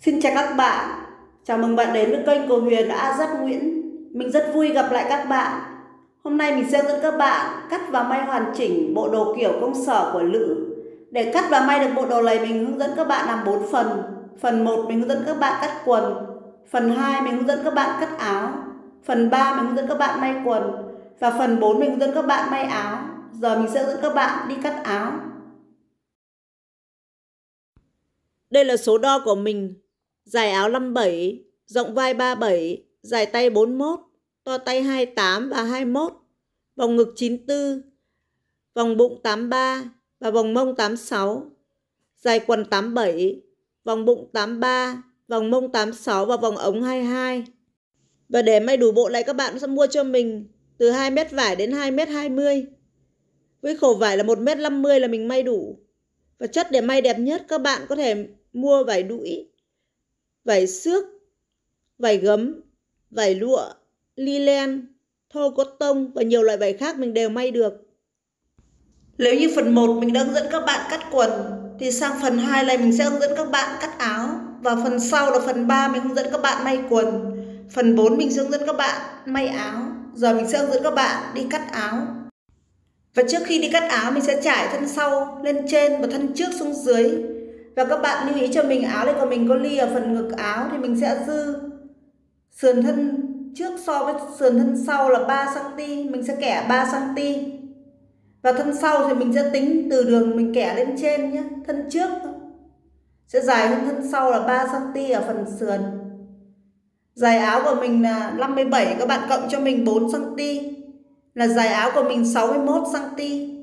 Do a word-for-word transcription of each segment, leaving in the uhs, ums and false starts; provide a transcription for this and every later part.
Xin chào các bạn, chào mừng bạn đến với kênh của Huyền A Giáp Nguyễn. Mình rất vui gặp lại các bạn. Hôm nay mình sẽ dẫn các bạn cắt và may hoàn chỉnh bộ đồ kiểu công sở của nữ. Để cắt và may được bộ đồ này, mình hướng dẫn các bạn làm bốn phần. Phần một mình hướng dẫn các bạn cắt quần. Phần hai mình hướng dẫn các bạn cắt áo. Phần ba mình hướng dẫn các bạn may quần. Và phần bốn mình hướng dẫn các bạn may áo. Giờ mình sẽ dẫn các bạn đi cắt áo. Đây là số đo của mình. Dài áo năm mươi bảy, rộng vai ba mươi bảy, dài tay bốn mươi mốt, to tay hai mươi tám và hai mươi mốt, vòng ngực chín mươi tư, vòng bụng tám mươi ba và vòng mông tám mươi sáu, dài quần tám mươi bảy, vòng bụng tám mươi ba, vòng mông tám mươi sáu và vòng ống hai mươi hai. Và để may đủ bộ này, các bạn sẽ mua cho mình từ hai mét vải đến hai mét hai mươi. Với khổ vải là một mét năm mươi là mình may đủ. Và chất để may đẹp nhất, các bạn có thể mua vải đũi, vải xước, vải gấm, vải lụa, li len, thô cotton và nhiều loại vải khác mình đều may được. Nếu như phần một mình đã hướng dẫn các bạn cắt quần, thì sang phần hai này mình sẽ hướng dẫn các bạn cắt áo. Và phần sau là phần ba mình hướng dẫn các bạn may quần. Phần bốn mình sẽ hướng dẫn các bạn may áo. Giờ mình sẽ hướng dẫn các bạn đi cắt áo. Và trước khi đi cắt áo, mình sẽ trải thân sau lên trên và thân trước xuống dưới. Và các bạn lưu ý cho mình, áo này của mình có ly ở phần ngực áo thì mình sẽ dư sườn thân trước so với sườn thân sau là ba xăng ti mét, mình sẽ kẻ ba xăng ti mét. Và thân sau thì mình sẽ tính từ đường mình kẻ lên trên nhé. Thân trước sẽ dài hơn thân sau là ba xăng ti mét ở phần sườn. Dài áo của mình là năm mươi bảy, các bạn cộng cho mình bốn xăng ti mét là dài áo của mình sáu mươi mốt xăng ti mét.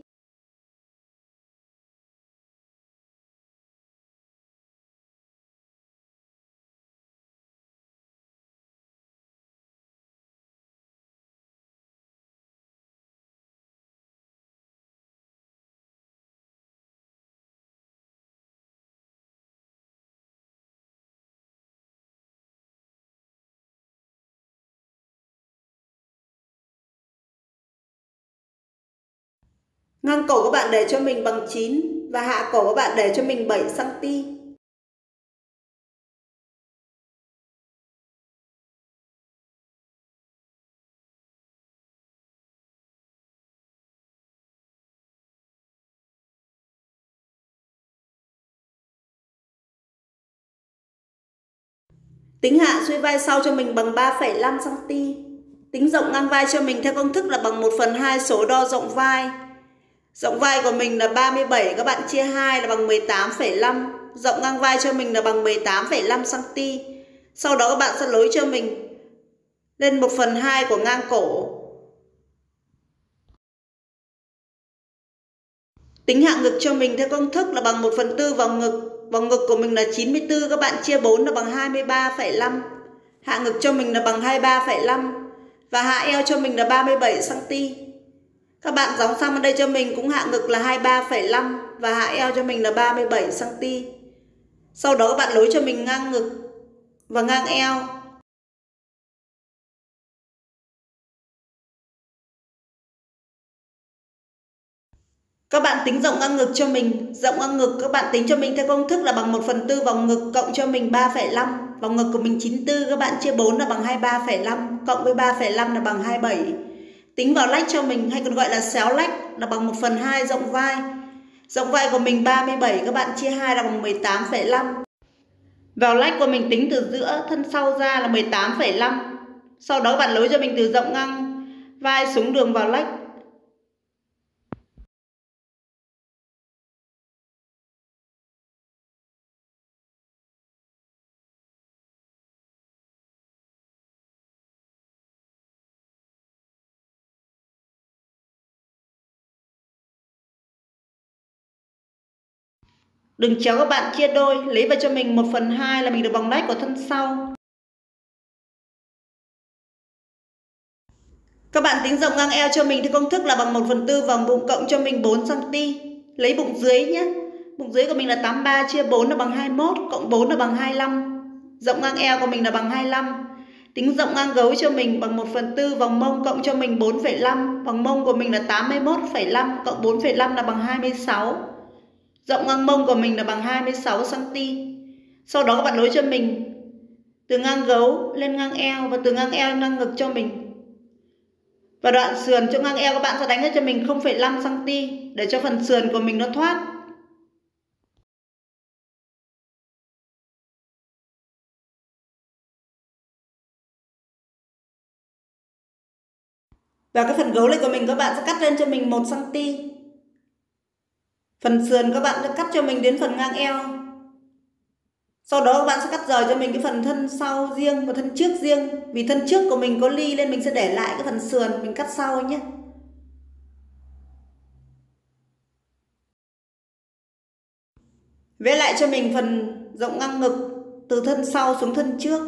Ngang cổ các bạn để cho mình bằng chín và hạ cổ các bạn để cho mình bảy xăng ti mét. Tính hạ xuôi vai sau cho mình bằng ba phẩy năm xăng ti mét. Tính rộng ngang vai cho mình theo công thức là bằng một phần hai số đo rộng vai. Rộng vai của mình là ba mươi bảy, các bạn chia hai là bằng mười tám phẩy năm. Rộng ngang vai cho mình là bằng mười tám phẩy năm xăng ti mét. Sau đó các bạn sẽ nối cho mình lên một phần hai của ngang cổ. Tính hạ ngực cho mình theo công thức là bằng một phần tư vòng ngực. Vòng ngực của mình là chín mươi tư, các bạn chia bốn là bằng hai mươi ba phẩy năm. Hạ ngực cho mình là bằng hai mươi ba phẩy năm. Và hạ eo cho mình là ba mươi bảy xăng ti mét. Các bạn gióng sang bên đây cho mình cũng hạ ngực là hai mươi ba phẩy năm và hạ eo cho mình là ba mươi bảy xăng ti mét. Sau đó các bạn nối cho mình ngang ngực và ngang eo. Các bạn tính rộng ngang ngực cho mình. Rộng ngang ngực các bạn tính cho mình theo công thức là bằng một phần tư vòng ngực cộng cho mình ba phẩy năm. Vòng ngực của mình chín mươi tư, các bạn chia bốn là bằng hai mươi ba phẩy năm cộng với ba phẩy năm là bằng hai mươi bảy. Tính vào lách cho mình, hay còn gọi là xéo lách, là bằng một phần hai rộng vai. Rộng vai của mình ba mươi bảy, các bạn chia hai là bằng mười tám phẩy năm. Vào lách của mình tính từ giữa thân sau ra là mười tám phẩy năm. Sau đó các bạn nối cho mình từ rộng ngang vai xuống đường vào lách. Đừng chéo, các bạn chia đôi, lấy vào cho mình một phần hai là mình được vòng lách của thân sau. Các bạn tính rộng ngang eo cho mình thì công thức là bằng một phần tư vòng bụng cộng cho mình bốn xăng ti mét. Lấy bụng dưới nhé. Bụng dưới của mình là tám mươi ba, chia bốn là bằng hai mươi mốt, cộng bốn là bằng hai mươi lăm. Rộng ngang eo của mình là bằng hai mươi lăm. Tính rộng ngang gấu cho mình bằng một phần tư vòng mông cộng cho mình bốn phẩy năm. Vòng mông của mình là tám mươi mốt phẩy năm cộng bốn phẩy năm là bằng hai mươi sáu. Rộng ngang mông của mình là bằng hai mươi sáu xăng ti mét. Sau đó các bạn nối cho mình từ ngang gấu lên ngang eo và từ ngang eo lên ngang ngực cho mình. Và đoạn sườn chỗ ngang eo các bạn sẽ đánh cho mình không phẩy năm xăng-ti-mét để cho phần sườn của mình nó thoát. Và cái phần gấu này của mình các bạn sẽ cắt lên cho mình một xăng-ti-mét. Phần sườn các bạn sẽ cắt cho mình đến phần ngang eo. Sau đó các bạn sẽ cắt rời cho mình cái phần thân sau riêng và thân trước riêng. Vì thân trước của mình có ly nên mình sẽ để lại cái phần sườn mình cắt sau nhé. Vẽ lại cho mình phần rộng ngang ngực từ thân sau xuống thân trước.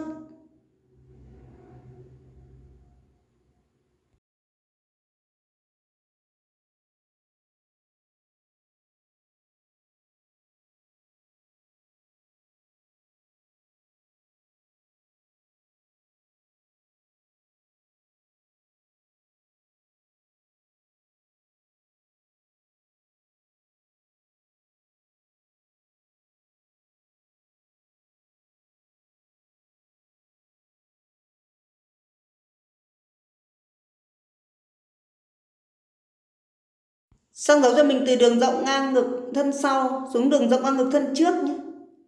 Xong dấu cho mình từ đường rộng ngang ngực thân sau xuống đường rộng ngang ngực thân trước nhé.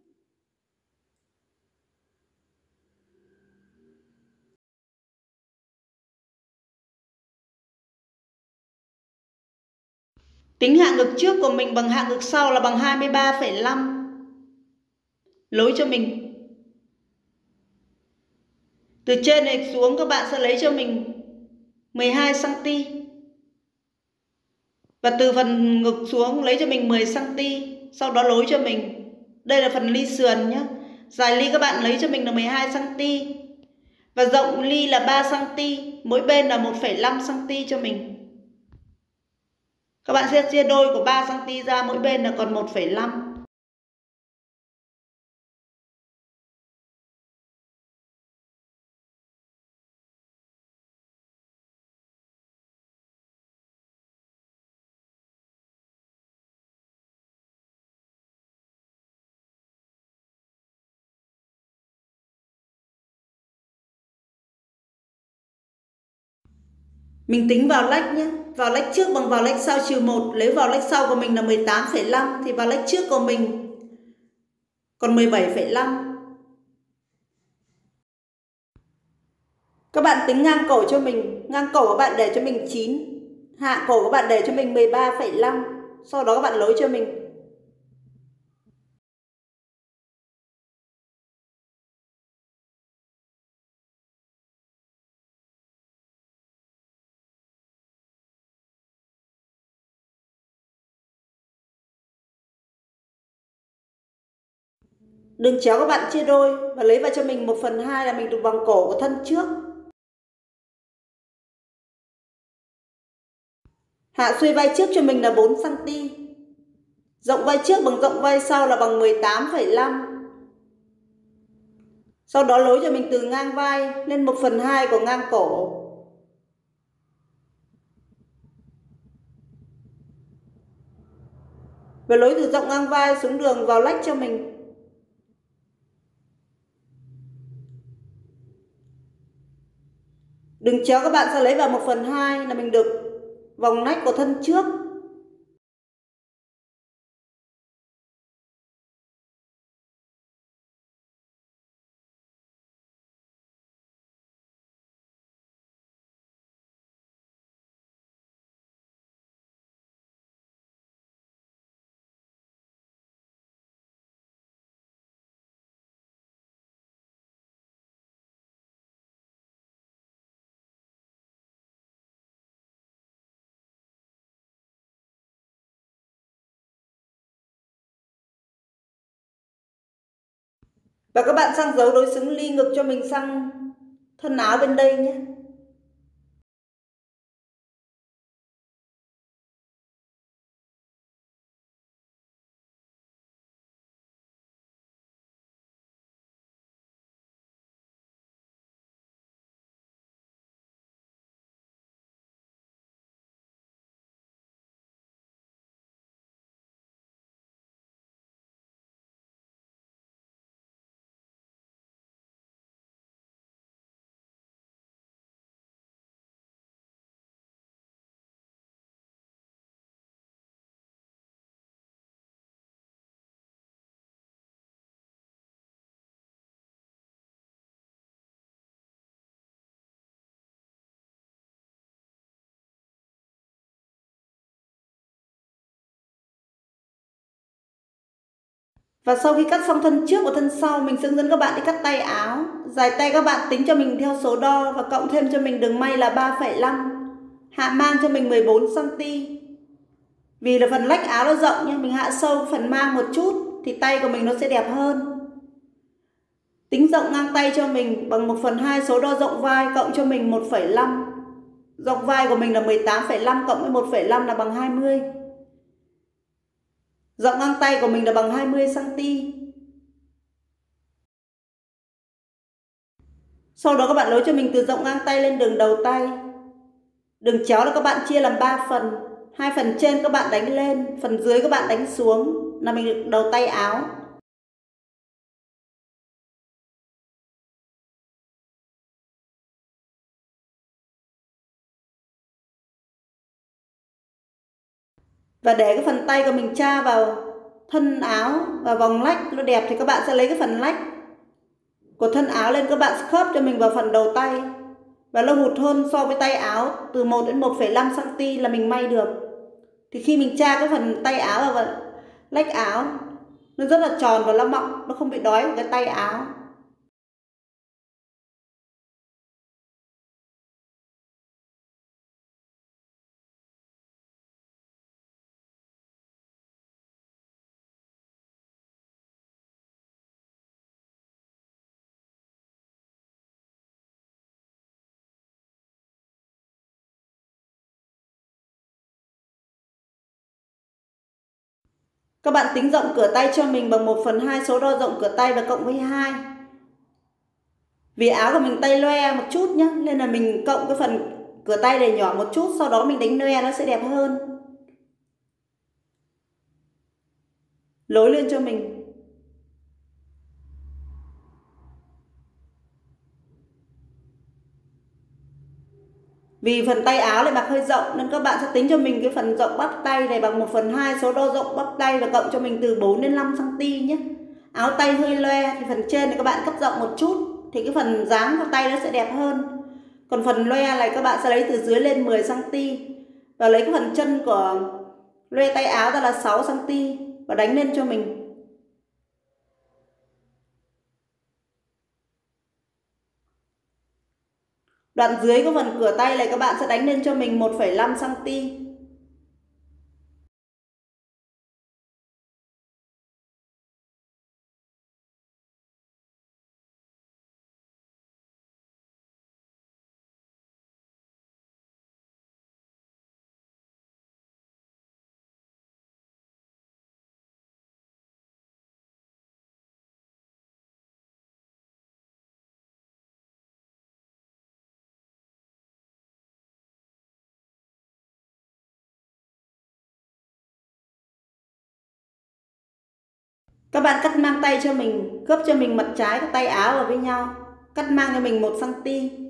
Tính hạ ngực trước của mình bằng hạ ngực sau là bằng hai mươi ba phẩy năm. Nối cho mình. Từ trên này xuống các bạn sẽ lấy cho mình mười hai xăng-ti-mét. Và từ phần ngực xuống lấy cho mình mười xăng-ti-mét. Sau đó nối cho mình. Đây là phần ly sườn nhé. Dài ly các bạn lấy cho mình là mười hai xăng-ti-mét. Và rộng ly là ba xăng-ti-mét. Mỗi bên là một phẩy năm xăng-ti-mét cho mình. Các bạn sẽ chia đôi của ba xăng-ti-mét ra, mỗi bên là còn một phẩy năm. Mình tính vào lách nhé. Vào lách trước bằng vào lách sau trừ một. Lấy vào lách sau của mình là mười tám phẩy năm. Thì vào lách trước của mình còn mười bảy phẩy năm. Các bạn tính ngang cổ cho mình. Ngang cổ các bạn để cho mình chín. Hạ cổ các bạn để cho mình mười ba phẩy năm. Sau đó các bạn nối cho mình. Đường chéo các bạn chia đôi và lấy vào cho mình một phần hai là mình được vòng cổ của thân trước. Hạ xuôi vai trước cho mình là bốn xăng-ti-mét. Rộng vai trước bằng rộng vai sau là bằng mười tám phẩy năm. Sau đó nối cho mình từ ngang vai lên một phần hai của ngang cổ. Và nối từ rộng ngang vai xuống đường vào lách cho mình. Đường chéo các bạn sẽ lấy vào một phần hai là mình được vòng nách của thân trước. Và các bạn sang dấu đối xứng ly ngực cho mình sang thân áo bên đây nhé. Và sau khi cắt xong thân trước và thân sau, mình sẽ hướng dẫn các bạn đi cắt tay áo. Dài tay các bạn tính cho mình theo số đo và cộng thêm cho mình đường may là ba phẩy năm. Hạ mang cho mình mười bốn xăng ti mét. Vì là phần lách áo nó rộng nhưng mình hạ sâu phần mang một chút thì tay của mình nó sẽ đẹp hơn. Tính rộng ngang tay cho mình bằng một phần hai số đo rộng vai cộng cho mình một phẩy năm. Rộng vai của mình là mười tám phẩy năm cộng với một phẩy năm là bằng hai mươi. Rộng ngang tay của mình là bằng hai mươi xăng ti mét. Sau đó các bạn nối cho mình từ rộng ngang tay lên đường đầu tay. Đường chéo là các bạn chia làm ba phần. Hai phần trên các bạn đánh lên, phần dưới các bạn đánh xuống là mình được đầu tay áo. Và để cái phần tay của mình tra vào thân áo và vòng lách nó đẹp thì các bạn sẽ lấy cái phần lách của thân áo lên, các bạn khớp cho mình vào phần đầu tay và nó hụt hơn so với tay áo từ một đến một phẩy năm xăng ti mét là mình may được. Thì khi mình tra cái phần tay áo và lách áo nó rất là tròn và nó mọng, nó không bị đói vào cái tay áo. Các bạn tính rộng cửa tay cho mình bằng một phần hai số đo rộng cửa tay và cộng với hai. Vì áo của mình tay loe một chút nhé, nên là mình cộng cái phần cửa tay này nhỏ một chút, sau đó mình đánh loe nó sẽ đẹp hơn. Lối lên cho mình. Vì phần tay áo lại mặc hơi rộng nên các bạn sẽ tính cho mình cái phần rộng bắp tay này bằng một phần hai số đo rộng bắp tay và cộng cho mình từ bốn đến năm xăng ti mét nhé. Áo tay hơi loe thì phần trên thì các bạn cắt rộng một chút thì cái phần dáng của tay nó sẽ đẹp hơn. Còn phần loe này các bạn sẽ lấy từ dưới lên mười xăng ti mét và lấy cái phần chân của loe tay áo ra là sáu xăng ti mét và đánh lên cho mình. Đoạn dưới của phần cửa tay này các bạn sẽ đánh lên cho mình một phẩy năm xăng ti mét. Các bạn cắt mang tay cho mình, khớp cho mình mặt trái của tay áo vào với nhau, cắt mang cho mình một xăng ti mét.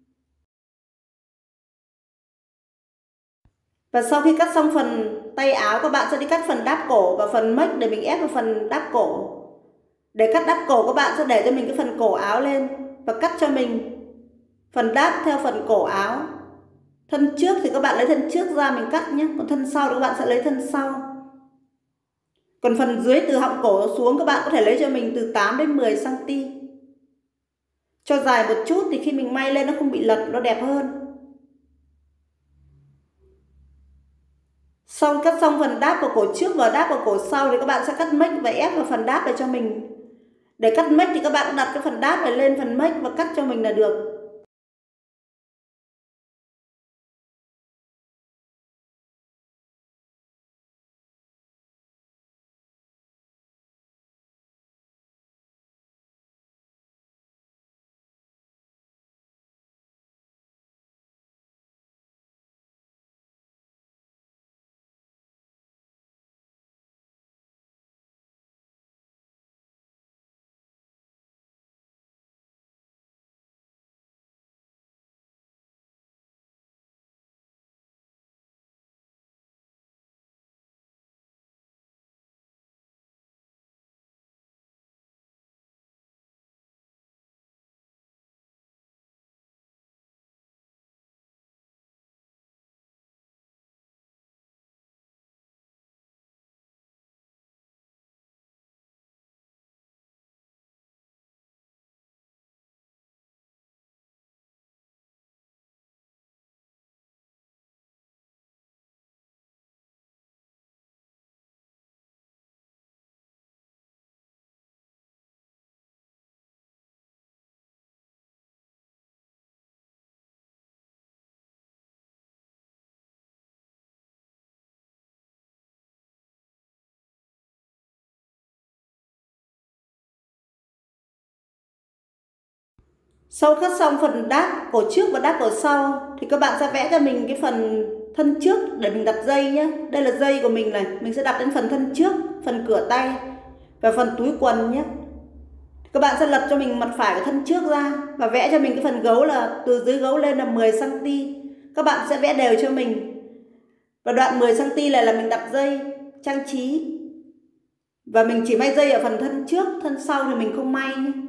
Và sau khi cắt xong phần tay áo, các bạn sẽ đi cắt phần đáp cổ và phần mếch để mình ép vào phần đáp cổ. Để cắt đáp cổ, các bạn sẽ để cho mình cái phần cổ áo lên và cắt cho mình phần đáp theo phần cổ áo. Thân trước thì các bạn lấy thân trước ra mình cắt nhé, còn thân sau thì các bạn sẽ lấy thân sau. Còn phần dưới từ họng cổ xuống các bạn có thể lấy cho mình từ tám đến mười xăng ti mét. Cho dài một chút thì khi mình may lên nó không bị lật, nó đẹp hơn. Xong cắt xong phần đáp của cổ trước và đáp của cổ sau thì các bạn sẽ cắt mếch và ép vào phần đáp này cho mình. Để cắt mếch thì các bạn đặt cái phần đáp này lên phần mếch và cắt cho mình là được. Sau cắt xong phần đáp cổ trước và đáp cổ sau thì các bạn sẽ vẽ cho mình cái phần thân trước để mình đặt dây nhé. Đây là dây của mình này, mình sẽ đặt đến phần thân trước, phần cửa tay và phần túi quần nhé. Các bạn sẽ lật cho mình mặt phải của thân trước ra và vẽ cho mình cái phần gấu là từ dưới gấu lên là mười xăng ti mét. Các bạn sẽ vẽ đều cho mình. Và đoạn mười xăng ti mét này là mình đặt dây trang trí. Và mình chỉ may dây ở phần thân trước, thân sau thì mình không may nhé.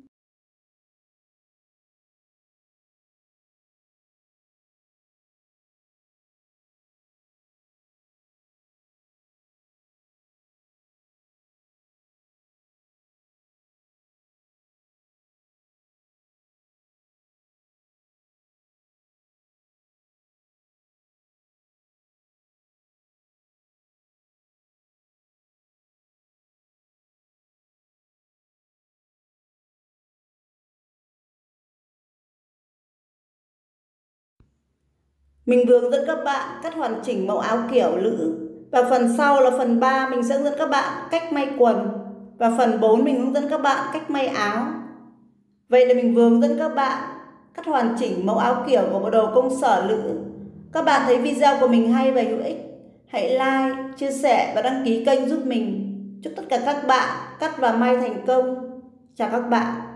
Mình vừa hướng dẫn các bạn cách hoàn chỉnh mẫu áo kiểu nữ. Và phần sau là phần ba, mình sẽ hướng dẫn các bạn cách may quần. Và phần bốn mình hướng dẫn các bạn cách may áo. Vậy là mình vừa hướng dẫn các bạn cách hoàn chỉnh mẫu áo kiểu của bộ đồ công sở nữ. Các bạn thấy video của mình hay và hữu ích, hãy like, chia sẻ và đăng ký kênh giúp mình. Chúc tất cả các bạn cắt và may thành công. Chào các bạn.